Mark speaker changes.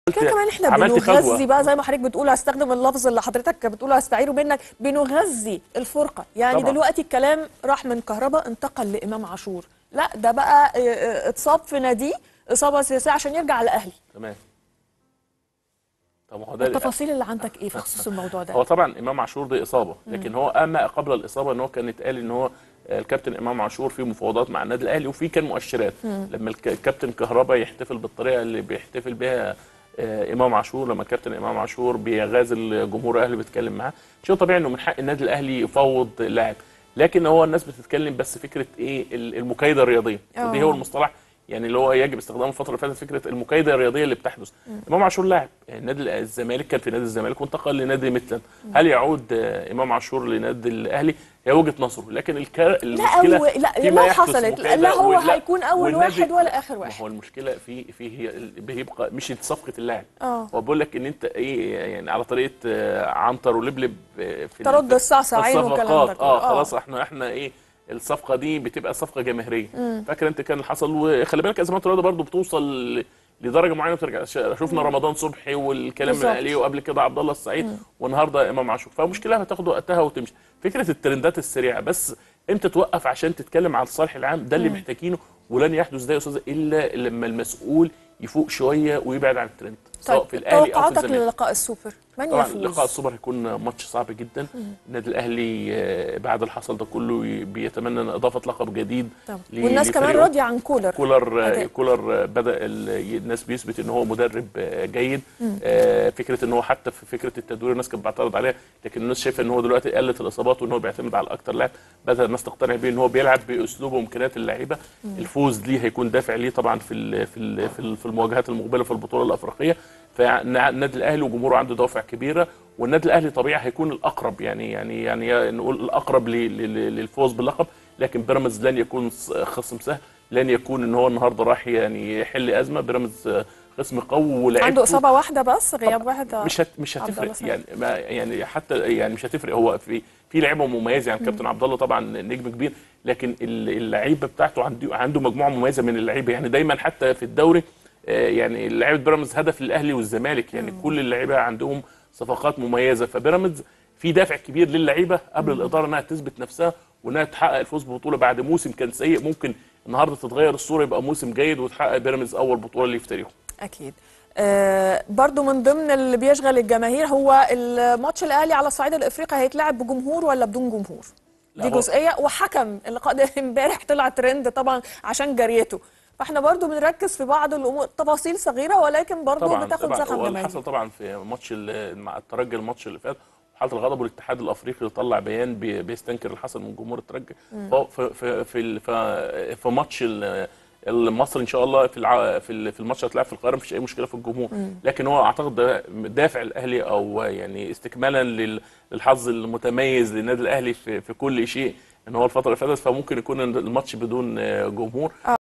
Speaker 1: كده كمان احنا بنغذي بقى زي ما حضرتك بتقول، هستخدم اللفظ اللي حضرتك بتقوله هستعيره منك، بنغذي الفرقه. يعني طبعا. دلوقتي الكلام راح من كهربا انتقل لامام عاشور، لا ده بقى اتصاب في ناديه اصابه سياسيه عشان يرجع على الاهلي.
Speaker 2: تمام.
Speaker 1: طب هو ده التفاصيل اللي عندك ايه في خصوص الموضوع ده؟
Speaker 2: هو طبعا امام عاشور دي اصابه، لكن هو اما قبل الاصابه ان هو كان اتقال ان هو الكابتن امام عاشور في مفاوضات مع النادي الاهلي، وفي كان مؤشرات لما الكابتن كهربا يحتفل بالطريقه اللي بيحتفل بها امام عاشور، لما الكابتن امام عاشور بيغازل جمهور الاهلي بيتكلم معاه، شيء طبيعي انه من حق النادي الاهلي يفاوض لاعب. لكن هو الناس بتتكلم بس فكره ايه المكايده الرياضيه، ودي هو المصطلح يعني اللي هو يجب استخدامه الفتره اللي فاتت، فكره المكايده الرياضيه اللي بتحدث. امام عاشور لاعب نادي الزمالك، كان في نادي الزمالك وانتقل لنادي ميتلاند. هل يعود امام عاشور لنادي الاهلي؟ هي وجهه نظره، لكن المشكله
Speaker 1: لا لو حصلت لا هو هيكون اول واحد ولا اخر واحد.
Speaker 2: ما هو المشكله في هي بيبقى مش صفقه اللاعب. هو بقول لك ان انت ايه يعني على طريقه عنتر ولبلب في
Speaker 1: ترد الصعصعين والكلام ده
Speaker 2: خلاص احنا ايه الصفقه دي بتبقى صفقه جماهيريه. فاكر انت كان اللي حصل، وخلي بالك ازمات الرياضه برضو بتوصل لدرجه معينه وترجع. شفنا رمضان صبحي والكلام اللي عليه، وقبل كده عبد الله السعيد، والنهارده امام عاشور. فالمشكله هتاخد وقتها وتمشي. فكره الترندات السريعه بس امتى توقف عشان تتكلم عن الصالح العام، ده اللي محتاجينه، ولن يحدث ده يا استاذ الا لما المسؤول يفوق شويه ويبعد عن الترند، سواء في الاهلي او في الزمالك.
Speaker 1: توقعاتك للقاء السوبر من
Speaker 2: طبعا
Speaker 1: يفوز؟
Speaker 2: لقاء السوبر هيكون ماتش صعب جدا. النادي الاهلي بعد اللي حصل ده كله بيتمنى اضافه لقب جديد.
Speaker 1: والناس كمان راضيه عن
Speaker 2: كولر بدا الناس بيثبت ان هو مدرب جيد. فكره ان هو حتى في فكره التدوير الناس كانت بتعترض عليها، لكن الناس شايفه ان هو دلوقتي قلت الاصابات وان هو بيعتمد على اكتر لاعب. بدا الناس تقتنع بيه ان هو بيلعب باسلوبه وامكانيات اللعيبه. الفوز ليه هيكون دافع ليه طبعا في المواجهات المقبله في البطوله الافريقيه. فالنادي الاهلي وجمهوره عنده دوافع كبيره، والنادي الاهلي طبيعي هيكون الاقرب، يعني نقول الاقرب للفوز باللقب. لكن بيراميدز لن يكون خصم سهل، لن يكون ان هو النهارده راح يعني يحل ازمه. بيراميدز خصم قوي ولاعيبته
Speaker 1: عنده اصابه واحده بس، غياب واحد
Speaker 2: مش هتفرق يعني حتى يعني مش هتفرق. هو في لعيبه مميزه، يعني كابتن عبد الله طبعا نجم كبير، لكن اللعيبه بتاعته عنده مجموعه مميزه من اللعيبه. يعني دايما حتى في الدوري يعني لعيبه بيراميدز هدف الاهلي والزمالك، يعني كل اللعيبه عندهم صفقات مميزه. فبيراميدز في دافع كبير للعيبه قبل الاداره انها تثبت نفسها وانها تحقق الفوز ببطوله بعد موسم كان سيء. ممكن النهارده تتغير الصوره، يبقى موسم جيد وتحقق بيراميدز اول بطوله ليه في تاريخه.
Speaker 1: اكيد. برضو من ضمن اللي بيشغل الجماهير هو الماتش الاهلي على الصعيد الافريقي هيتلعب بجمهور ولا بدون جمهور؟ دي جزئيه. وحكم اللقاء ده امبارح طلع ترند طبعا عشان جريته، فاحنا برضو بنركز في بعض الامور، تفاصيل صغيره ولكن برضو بتاخد زخم جماهيري.
Speaker 2: اللي حصل طبعا في ماتش مع الترجي الماتش اللي فات، حاله الغضب، والاتحاد الافريقي طلع بيان بيستنكر اللي حصل من جمهور الترجي. في ماتش مصر ان شاء الله في الماتش اللي هيتلعب في القاهره مفيش اي مشكله في الجمهور. لكن هو اعتقد دافع الاهلي او يعني استكمالا للحظ المتميز للنادي الاهلي في كل شيء ان هو الفتره اللي فاتت، فممكن يكون الماتش بدون جمهور.